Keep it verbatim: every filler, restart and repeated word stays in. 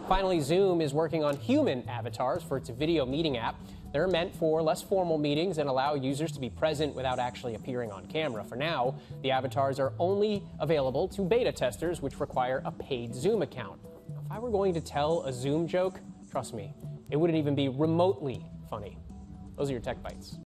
Finally, Zoom is working on human avatars for its video meeting app. They're meant for less formal meetings and allow users to be present without actually appearing on camera. For now, the avatars are only available to beta testers, which require a paid Zoom account. Now, if I were going to tell a Zoom joke, trust me, it wouldn't even be remotely funny. Those are your Tech Bites.